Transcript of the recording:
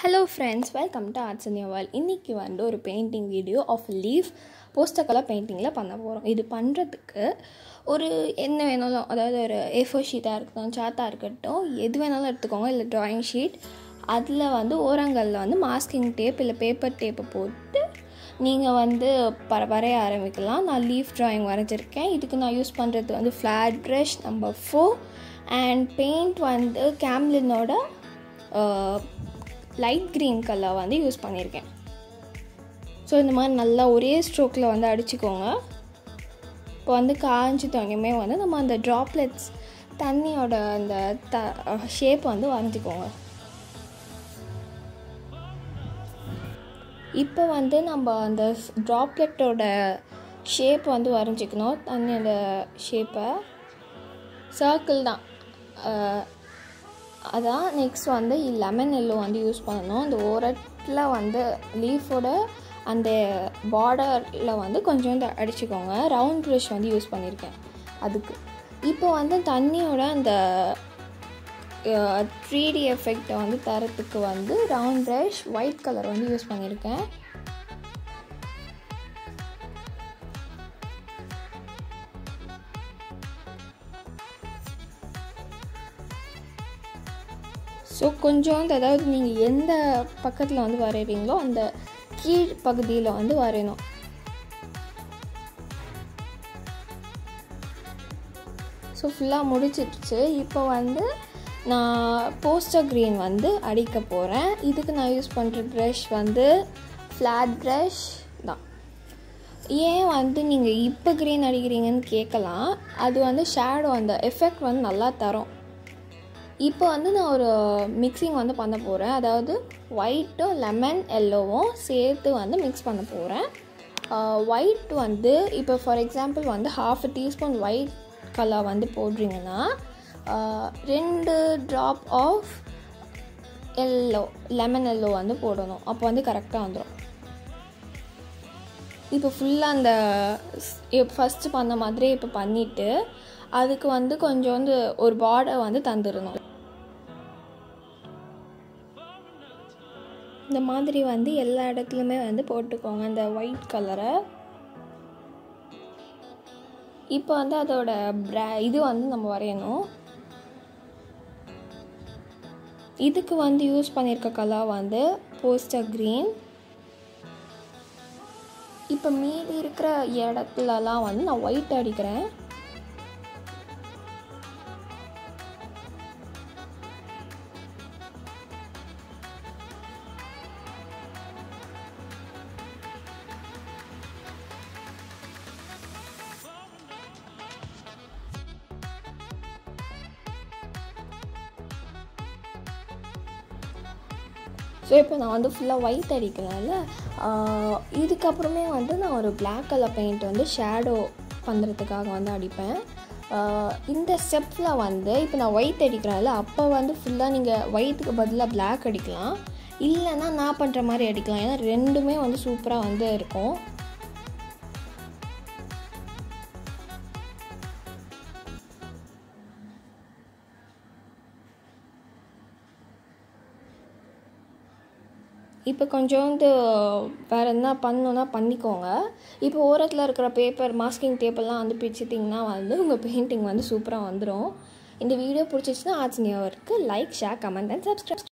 Hello friends, welcome to Arts in Your World. இன்னைக்கு வந்து ஒரு painting video of leaf poster colour பெயிண்டிங்கில் பண்ண போகிறோம். இது பண்ணுறதுக்கு ஒரு என்ன வேணாலும், அதாவது ஒரு A4 ஷீட்டாக இருக்கட்டும், சார்ட்டாக இருக்கட்டும், எது வேணாலும் எடுத்துக்கோங்க. இல்லை ட்ராயிங் ஷீட், அதில் வந்து ஓரங்களில் வந்து மாஸ்கிங் டேப் இல்லை பேப்பர் டேப்பை போட்டு நீங்கள் வந்து வரைய ஆரம்பிக்கலாம். நான் லீஃப் ட்ராயிங் வரைஞ்சிருக்கேன். இதுக்கு நான் யூஸ் பண்ணுறது வந்து flat brush number 4 and paint வந்து கேம்லினோட லைட் க்ரீன் கலர் வந்து யூஸ் பண்ணியிருக்கேன். ஸோ இந்த மாதிரி நல்லா ஒரே ஸ்ட்ரோக்கில் வந்து அடிச்சுக்கோங்க. இப்போ வந்து காய்ஞ்சி தண்ணியுமே வந்து நம்ம அந்த ட்ராப்லெட்ஸ் தண்ணியோட அந்த ஷேப் வந்து வரைஞ்சிக்கோங்க. இப்போ வந்து நம்ம அந்த ட்ராப்லெட்டோட ஷேப் வந்து வரைஞ்சிக்கணும். தண்ணியோட ஷேப்பை சர்க்கிள் தான். அதான் நெக்ஸ்ட் வந்து லெமன் எல்லோ வந்து யூஸ் பண்ணணும். அந்த ஓரத்தில் வந்து லீஃபோட அந்த பார்டரில் வந்து கொஞ்சோண்டு அடிச்சுக்கோங்க. ரவுண்ட் ப்ரஷ் வந்து யூஸ் பண்ணியிருக்கேன் அதுக்கு. இப்போ வந்து தண்ணியோட அந்த 3D எஃபெக்டை வந்து தரத்துக்கு வந்து ரவுண்ட் ப்ரஷ் ஒயிட் கலர் வந்து யூஸ் பண்ணியிருக்கேன். ஸோ கொஞ்சோண்டு, அதாவது நீங்கள் எந்த பக்கத்தில் வந்து வரைகிறீங்களோ அந்த கீழ் பகுதியில் வந்து வரையணும். ஸோ ஃபுல்லாக முடிச்சிடுச்சு. இப்போ வந்து நான் போஸ்டர் க்ரீன் வந்து அடிக்க போகிறேன். இதுக்கு நான் யூஸ் பண்ணுற ப்ரஷ் வந்து ஃப்ளாட் ப்ரஷ் தான். ஏன் வந்து நீங்கள் இப்போ க்ரீன் அடிக்கிறீங்கன்னு கேட்கலாம். அது வந்து ஷேடோ அந்த எஃபெக்ட் வந்து நல்லா தரும். இப்போ வந்து நான் ஒரு மிக்சிங் வந்து பண்ண போகிறேன். அதாவது ஒயிட்டும் லெமன் எல்லோவும் சேர்த்து வந்து மிக்ஸ் பண்ண போகிறேன். ஒயிட் வந்து இப்போ ஃபார் எக்ஸாம்பிள் வந்து 1/2 டீஸ்பூன் ஒயிட் கலர் வந்து போடுறீங்கன்னா 2 drop of yellow, lemon yellow வந்து போடணும். அப்போ வந்து கரெக்டாக வந்துடும். இப்போ ஃபுல்லாக அந்த ஃபஸ்ட்டு பண்ண மாதிரி இப்போ பண்ணிவிட்டு அதுக்கு வந்து கொஞ்சோண்டு ஒரு பார்டர் வந்து தந்துடணும். இந்த மாதிரி வந்து எல்லா இடத்துலையுமே வந்து போட்டுக்கோங்க அந்த ஒயிட் கலரை. இப்போ வந்து அதோட இது வந்து நம்ம வரையணும். இதுக்கு வந்து யூஸ் பண்ணியிருக்க கலர் வந்து போஸ்டர் க்ரீன். இப்போ மீதி இருக்கிற இடத்துலலாம் வந்து நான் ஒயிட் அடிக்கிறேன். ஸோ இப்போ நான் வந்து ஃபுல்லாக ஒயிட் அடிக்கிறனால இதுக்கப்புறமே வந்து நான் ஒரு பிளாக் கலர் பெயிண்ட் வந்து ஷேடோ பண்ணுறதுக்காக வந்து அடிப்பேன். இந்த ஸ்டெப்பில் வந்து இப்போ நான் ஒயிட் அடிக்கிறனால அப்போ வந்து ஃபுல்லாக நீங்கள் ஒயிட்டுக்கு பதிலாக பிளாக் அடிக்கலாம். இல்லைன்னா நான் பண்ணுற மாதிரி அடிக்கலாம். ஏன்னா ரெண்டுமே வந்து சூப்பராக வந்து இருக்கும். இப்போ கொஞ்சோண்டு வேறு என்ன பண்ணணுன்னா பண்ணிக்கோங்க. இப்போ ஓரத்தில் இருக்கிற பேப்பர் மாஸ்கிங் டேப்பெல்லாம் வந்து பிடிச்சிட்டிங்கன்னா வந்து உங்கள் பெயிண்டிங் வந்து சூப்பராக வந்துடும். இந்த வீடியோ பிடிச்சிச்சுன்னா arts in your work like, share, comment and subscribe.